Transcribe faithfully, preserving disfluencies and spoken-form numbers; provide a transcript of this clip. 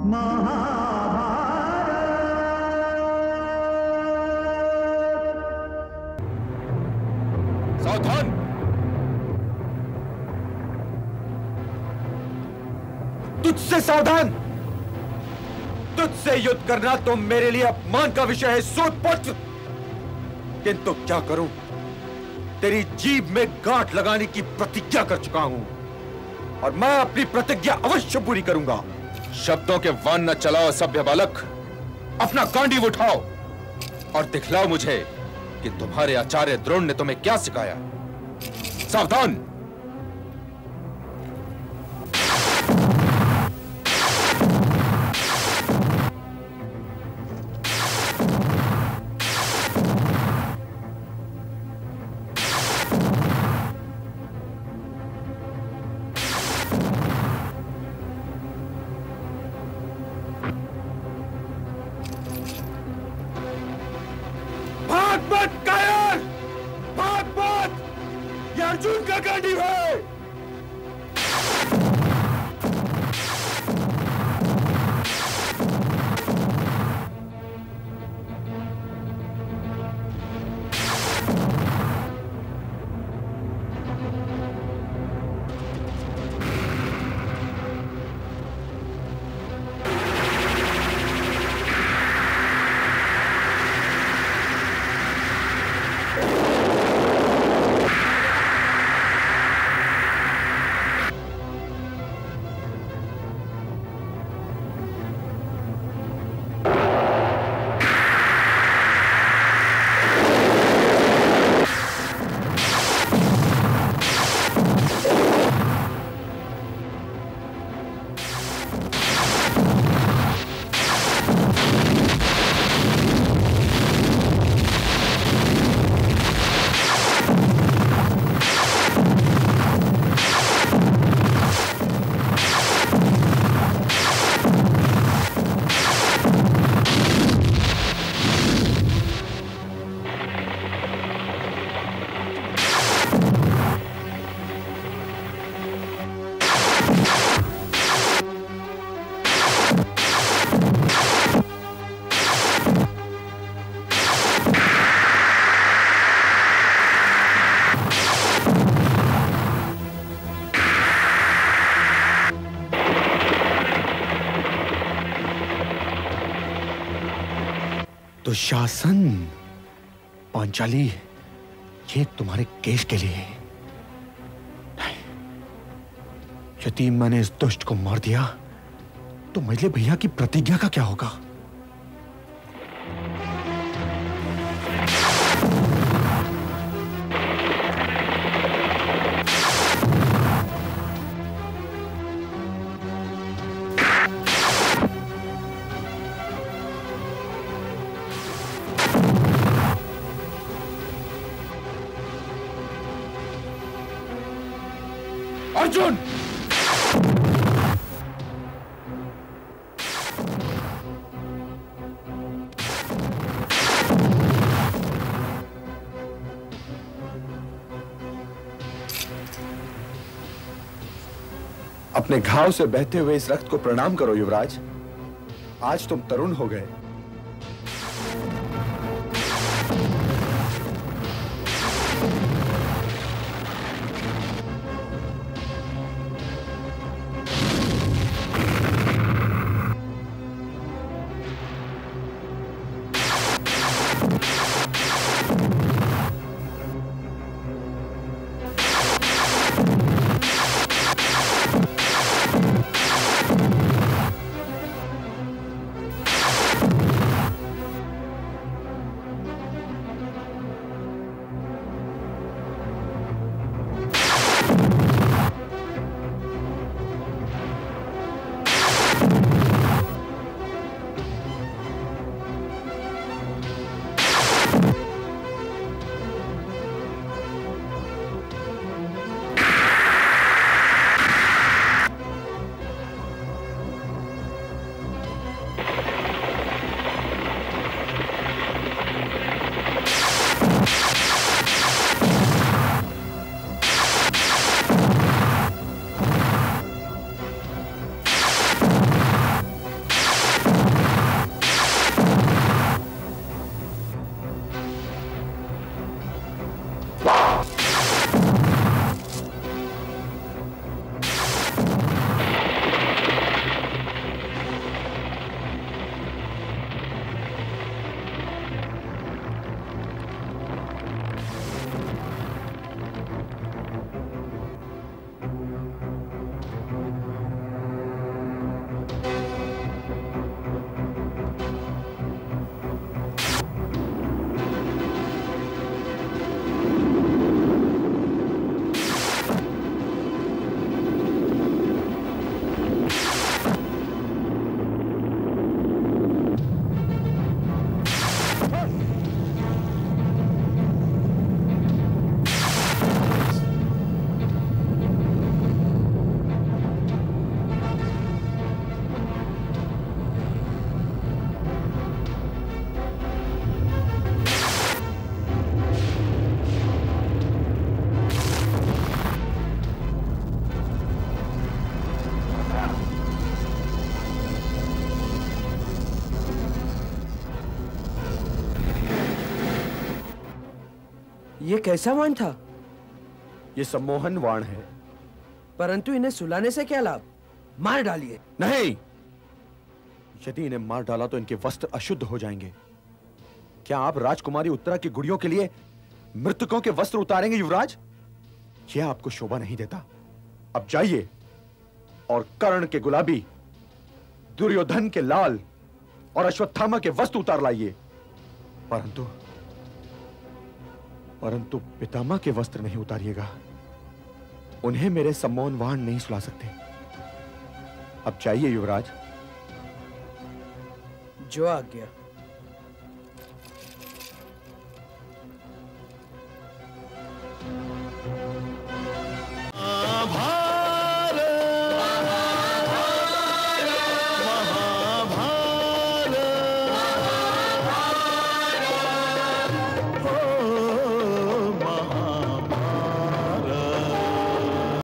सावधान! तुझसे सावधान! तुझसे युद्ध करना तो मेरे लिए अपमान का विषय है सूतपुत्र। किंतु क्या करूं, तेरी जीभ में गांठ लगाने की प्रतिज्ञा कर चुका हूं और मैं अपनी प्रतिज्ञा अवश्य पूरी करूंगा। शब्दों के वान न चलाओ सभ्य बालक, अपना गांडीव उठाओ और दिखलाओ मुझे कि तुम्हारे आचार्य द्रोण ने तुम्हें क्या सिखाया। सावधान! अर्जुन का गांडीव है। दुशासन, पांचाली, ये तुम्हारे केश के लिए। नहीं, यदि मैंने इस दुष्ट को मार दिया तो मझले भैया की प्रतिज्ञा का क्या होगा? अर्जुन! अपने घाव से बहते हुए इस रक्त को प्रणाम करो युवराज। आज तुम तरुण हो गए। ये कैसा वाण था? ये सम्मोहन वाण है। परंतु इन्हें सुलाने से क्या लाभ? मार डालिए। नहीं, यदि इन्हें मार डाला तो इनके वस्त्र अशुद्ध हो जाएंगे। क्या आप राजकुमारी उत्तरा की गुड़ियों के लिए मृतकों के वस्त्र उतारेंगे युवराज? यह आपको शोभा नहीं देता। अब जाइए और कर्ण के गुलाबी, दुर्योधन के लाल और अश्वत्थामा के वस्त्र उतार लाइए। परंतु परंतु पितामह के वस्त्र नहीं उतारिएगा। उन्हें मेरे सम्मोहन वाण नहीं सुला सकते। अब चाहिए युवराज। जो आज्ञा।